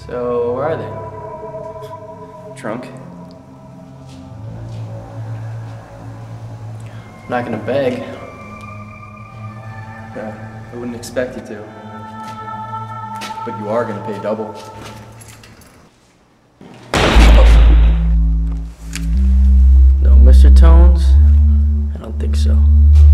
So, where are they? Trunk? I'm not gonna beg. Yeah, I wouldn't expect you to. But you are gonna pay double. No, Mr. Tones? I don't think so.